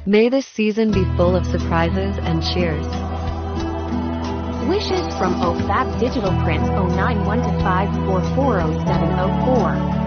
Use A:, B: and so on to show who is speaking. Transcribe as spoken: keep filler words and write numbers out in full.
A: May this season be full of surprises and cheers.
B: Wishes from O F A B Digital Print oh nine one two five four four oh seven oh four.